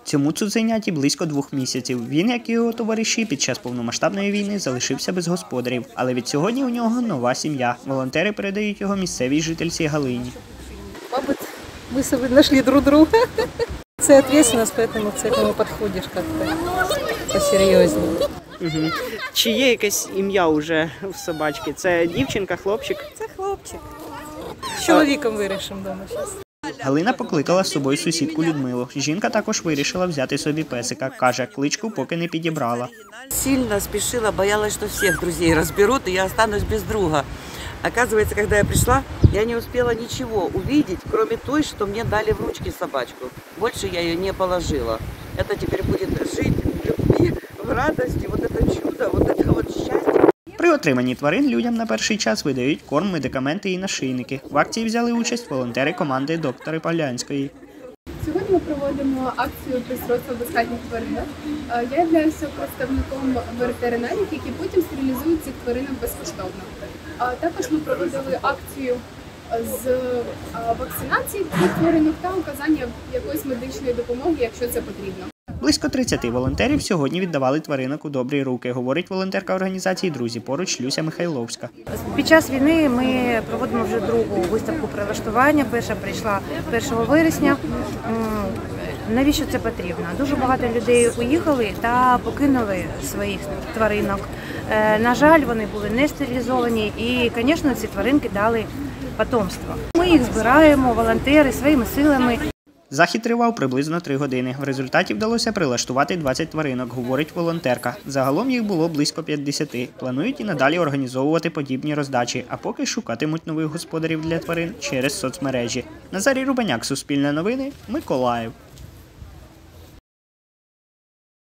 Цьому цуценяті близько 2 місяців. Він, як і його товариші, під час повномасштабної війни залишився без господарів. Але від сьогодні у нього нова сім'я. Волонтери передають його місцевій жительці Галині. Мабуть, ми собі знайшли друг друга. Це відповідальність, тому к цьому підходиш як-то посерйозніше. Угу. Чи є якесь ім'я вже в собачки? Це дівчинка, хлопчик? Це хлопчик. З чоловіком вирішимо вдома зараз. Галина покликала з собою сусідку Людмилу. Жінка також вирішила взяти собі песика. Каже, кличку поки не підібрала. Сильно спешила, боялась, что всех друзей разберут, и я останусь без друга. Оказывается, когда я пришла, я не успела ничего увидеть, кроме той, что мне дали в ручки собачку. Больше я ее не положила. Это теперь будет жить в любви, в радости, вот это чудо, вот это вот счастье. При отриманні тварин людям на перший час видають корм, медикаменти і нашийники. В акції взяли участь волонтери команди доктора Полянської. Сьогодні ми проводимо акцію пристройства безхатніх тваринок. Я являюся представником ветеринарів, які потім стерилізують цих тваринок безкоштовно. Також ми проводили акцію з вакцинації цих тваринок та оказання якоїсь медичної допомоги, якщо це потрібно. Близько 30 волонтерів сьогодні віддавали тваринок у добрі руки, говорить волонтерка організації «Друзі поруч» Люся Михайловська. Під час війни ми проводимо вже другу виставку прилаштування. Перша прийшла 1 вересня. Навіщо це потрібно? Дуже багато людей уїхали та покинули своїх тваринок. На жаль, вони були не стерилізовані і, звісно, ці тваринки дали потомство. Ми їх збираємо, волонтери, своїми силами. Захід тривав приблизно 3 години. В результаті вдалося прилаштувати 20 тваринок, говорить волонтерка. Загалом їх було близько 50. Планують і надалі організовувати подібні роздачі, а поки шукатимуть нових господарів для тварин через соцмережі. Назарій Рубаняк, Суспільне новини, Миколаїв.